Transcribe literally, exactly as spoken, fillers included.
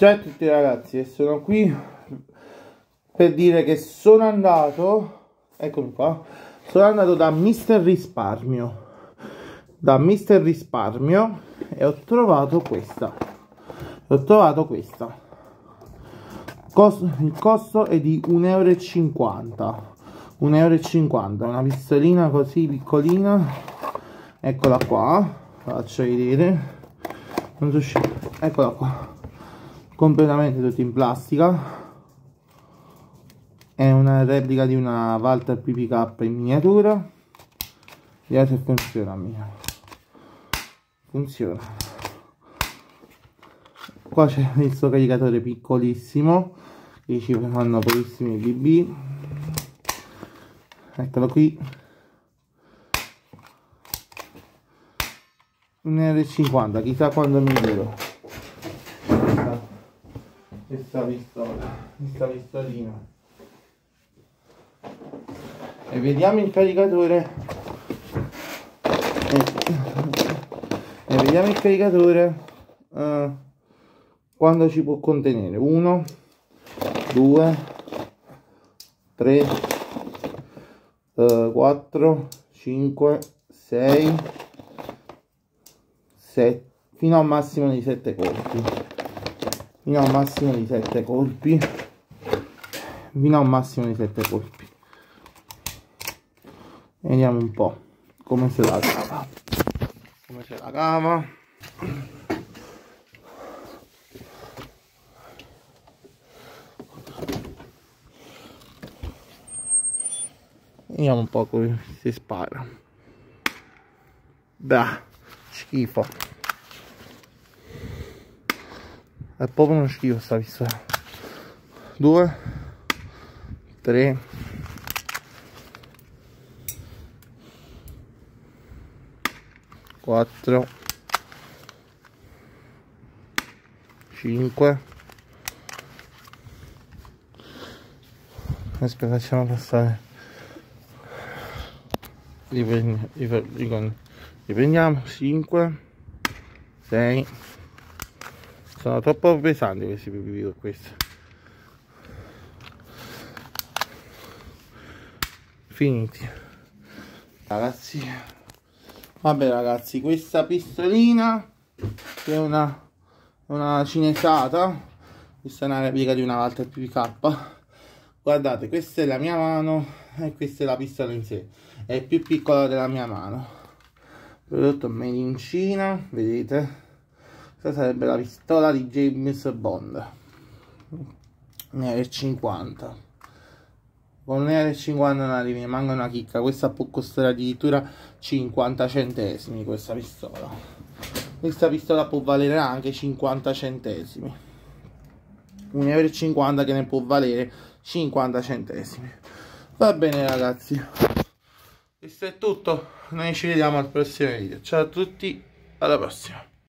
Ciao a tutti ragazzi, e sono qui per dire che sono andato, eccomi qua, sono andato da mister Risparmio, da mister Risparmio e ho trovato questa, ho trovato questa, Cos il costo è di un euro e cinquanta, un euro e cinquanta, una pistolina così piccolina, eccola qua, faccio vedere, non so, eccola qua, completamente tutta in plastica. È una replica di una Walther P P K in miniatura. Vediamo se funziona mia. Funziona. Qua c'è il suo caricatore piccolissimo, che ci fanno pochissimi B B. Eccolo qui. un euro e cinquanta, chissà quando mi duro questa pistola, questa pistolina. E vediamo il caricatore e, e vediamo il caricatore uh, quando ci può contenere. Uno, due, tre, quattro, cinque, sei, sette, fino a un massimo di sette colpi, fino a un massimo di sette colpi, fino a un massimo di sette colpi. Vediamo un po' come se la cava, come se la cava. Vediamo un po' come si spara. Bah, schifo. È proprio uno schifo sta pistola. Due, tre, quattro, cinque. Aspetta, facciamo passare. Riprendiamo, riprendiamo. cinque, sei. Sono troppo pesanti questi pipi con questo. Finiti. Ragazzi. Vabbè ragazzi, questa pistolina è una, una cinesata, questa è una replica di una Walther P P K. Guardate, questa è la mia mano e questa è la pistola in sé, è più piccola della mia mano. Prodotto made in Cina, vedete? Questa sarebbe la pistola di James Bond, un euro e cinquanta. Con un euro e cinquanta non arrivi, ne manca una chicca. Questa può costare addirittura cinquanta centesimi. Questa pistola questa pistola può valere anche cinquanta centesimi. un euro e cinquanta che ne può valere cinquanta centesimi. Va bene ragazzi, questo è tutto, noi ci vediamo al prossimo video. Ciao a tutti, alla prossima.